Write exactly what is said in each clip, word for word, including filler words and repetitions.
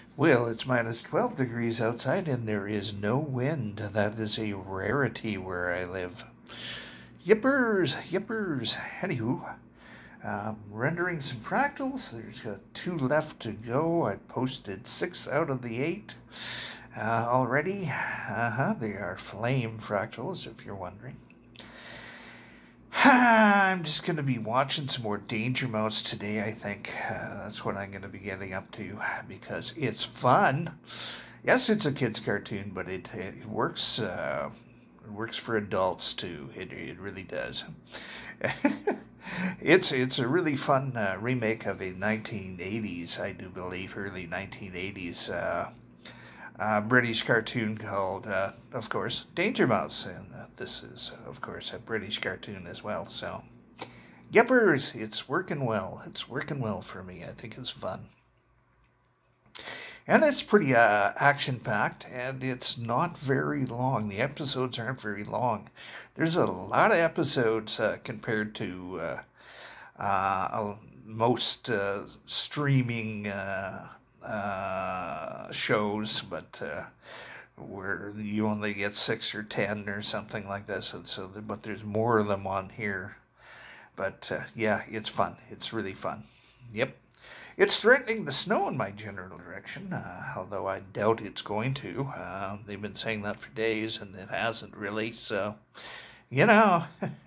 Well, it's minus twelve degrees outside and there is no wind. That is a rarity where I live. Yippers, yippers. Anywho, um, rendering some fractals. There's got two left to go. I posted six out of the eight uh, already. Uh-huh, they are flame fractals, if you're wondering. I'm just going to be watching some more Danger Mouse today, I think. Uh, that's what I'm going to be getting up to because it's fun. Yes, it's a kid's cartoon, but it, it works uh, it works for adults too. It, it really does. it's it's a really fun uh, remake of a nineteen eighties, I do believe, early nineteen eighties uh, uh, British cartoon called, uh, of course, Danger Mouse. And uh, this is, of course, a British cartoon as well. So, yippers, it's working well. It's working well for me. I think it's fun. And it's pretty uh, action-packed, and it's not very long. The episodes aren't very long. There's a lot of episodes uh, compared to uh, uh, most uh, streaming uh, uh, shows, but uh, where you only get six or ten or something like that. So, so the, but there's more of them on here. But uh, yeah, it's fun. It's really fun. Yep. It's threatening to snow in my general direction, uh, although I doubt it's going to. Uh, they've been saying that for days, and it hasn't really. So, you know.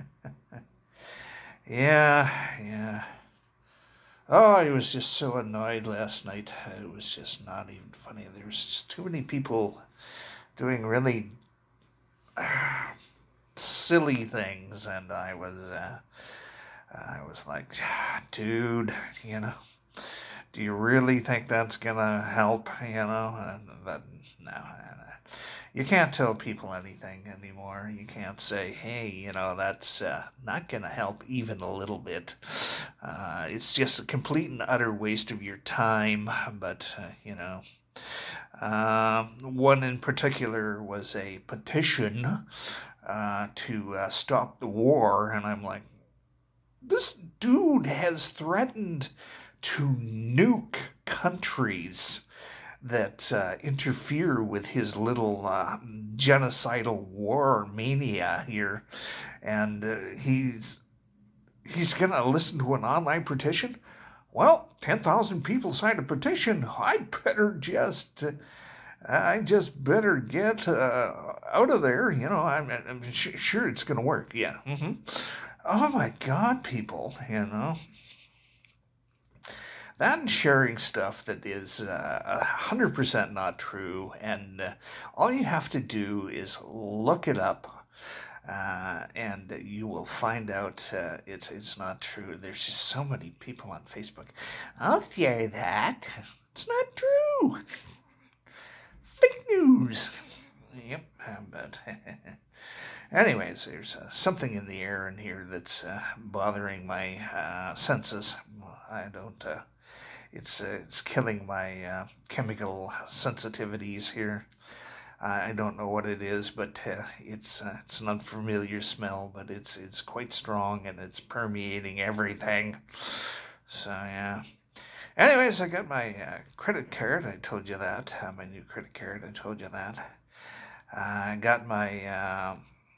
yeah, yeah. Oh, I was just so annoyed last night. It was just not even funny. There was just too many people doing really uh, silly things, and I was, uh, I was like, dude, you know, do you really think that's gonna help? You know, and that no, you can't tell people anything anymore. You can't say, hey, you know, that's uh, not gonna help even a little bit. Uh, it's just a complete and utter waste of your time. But uh, you know. Uh, one in particular was a petition uh, to uh, stop the war, and I'm like, this dude has threatened to nuke countries that uh, interfere with his little uh, genocidal war mania here, and uh, he's he's gonna listen to an online petition. Well, ten thousand people signed a petition. I better just, uh, I just better get uh, out of there. You know, I'm, I'm sh- sure it's going to work. Yeah. Mm-hmm. Oh my God, people, you know. That and sharing stuff that is uh, one hundred percent not true. And uh, all you have to do is look it up. Uh, and you will find out uh, it's it's not true. There's just so many people on Facebook. I'll share that. It's not true. Fake news. Yep, but anyways, there's uh, something in the air in here that's uh, bothering my uh, senses. I don't. Uh, it's uh, it's killing my uh, chemical sensitivities here. I don't know what it is, but uh, it's uh, it's an unfamiliar smell, but it's it's quite strong and it's permeating everything. So yeah. Anyways, I got my uh, credit card. I told you that. Uh, my new credit card. I told you that. Uh, I got my uh,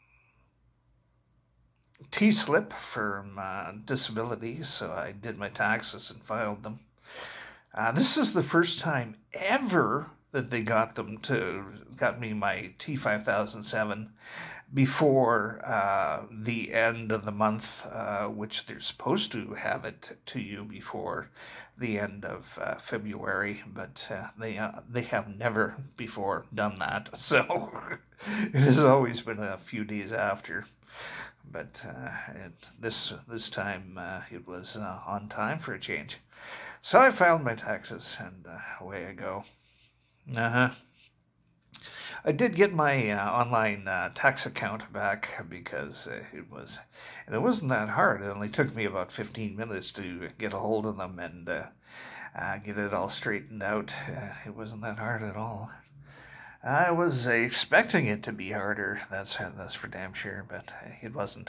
T-slip from uh, disability, so I did my taxes and filed them. Uh, this is the first time ever that they got them to got me my T five thousand seven before uh, the end of the month, uh, which they're supposed to have it to you before the end of uh, February, but uh, they uh, they have never before done that. So it has always been a few days after. But uh, it, this this time uh, it was uh, on time for a change. So I filed my taxes, and uh, away I go. Uh-huh. I did get my uh, online uh, tax account back because uh, it was, and it wasn't that hard. It only took me about fifteen minutes to get a hold of them and uh, uh, get it all straightened out. Uh, it wasn't that hard at all. I was uh, expecting it to be harder. That's that's for damn sure, but it wasn't.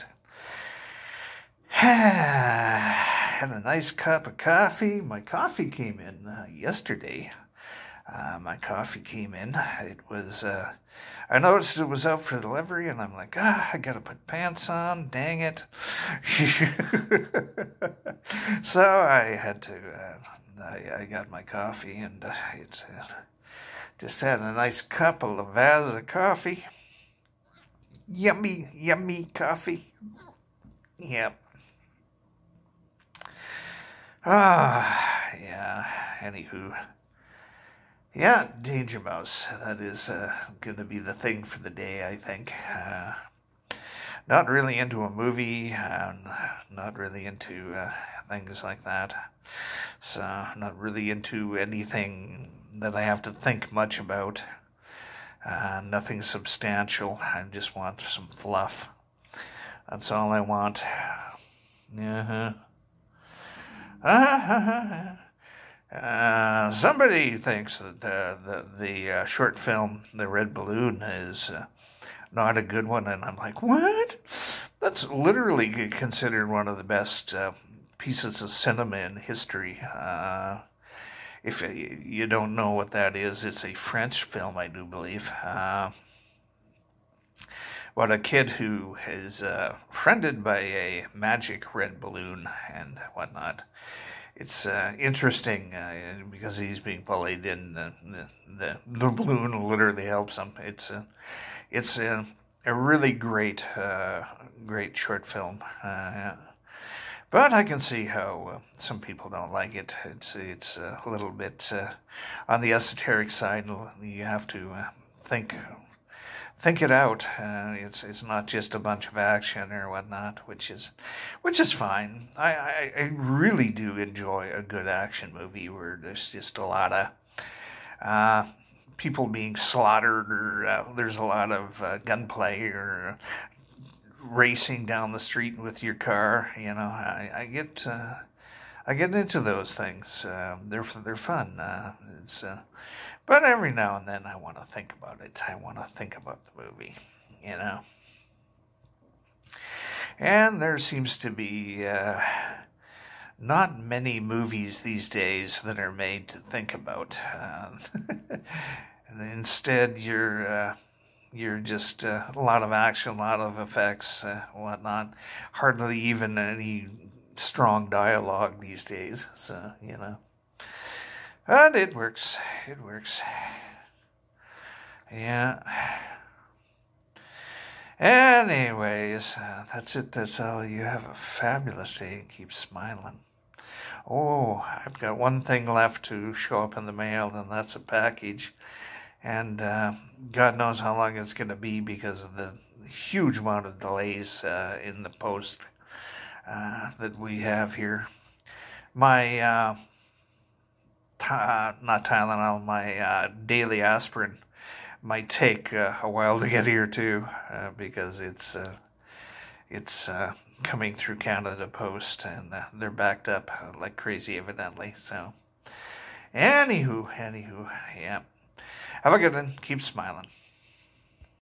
Had a nice cup of coffee. My coffee came in uh, yesterday. Uh, my coffee came in. It was, uh, I noticed it was out for delivery, and I'm like, ah, I gotta put pants on, dang it. So I had to, uh, I, I got my coffee, and uh, it uh, just had a nice cup of Lavazza coffee. Yummy, yummy coffee. Yep. Ah, yeah, anywho. Yeah, Danger Mouse. That is uh, going to be the thing for the day, I think. Uh, not really into a movie, and not really into uh, things like that. So, not really into anything that I have to think much about. Uh, nothing substantial. I just want some fluff. That's all I want. Uh-huh. Uh-huh. Uh, somebody thinks that uh, the the uh, short film, The Red Balloon, is uh, not a good one, and I'm like, what? That's literally considered one of the best uh, pieces of cinema in history. Uh, if you don't know what that is, it's a French film, I do believe. Uh, about a kid who is uh, friended by a magic red balloon and whatnot. It's uh, interesting uh, because he's being bullied, and the, the the balloon literally helps him. It's a it's a, a really great uh, great short film, uh, but I can see how uh, some people don't like it. It's it's a little bit uh, on the esoteric side. You have to uh, think. Think it out. Uh, it's it's not just a bunch of action or whatnot, which is which is fine. I, I, I really do enjoy a good action movie where there's just a lot of uh, people being slaughtered, or uh, there's a lot of uh, gunplay, or racing down the street with your car. You know, I, I get uh, I get into those things. Uh, they're they're fun. Uh, it's. Uh, But every now and then I want to think about it. I want to think about the movie, you know. And there seems to be uh, not many movies these days that are made to think about. Uh, and instead, you're uh, you're just uh, a lot of action, a lot of effects, uh, whatnot. Hardly even any strong dialogue these days. So, you know. And it works. It works. Yeah. Anyways, uh, that's it. That's all. You have a fabulous day and keep smiling. Oh, I've got one thing left to show up in the mail, and that's a package. And uh, God knows how long it's going to be because of the huge amount of delays uh, in the post uh, that we have here. My... Uh, Uh, not Tylenol, my uh, daily aspirin might take uh, a while to get here too, uh, because it's uh, it's uh, coming through Canada Post, and uh, they're backed up uh, like crazy, evidently. So, anywho, anywho, yeah. Have a good one. Keep smiling.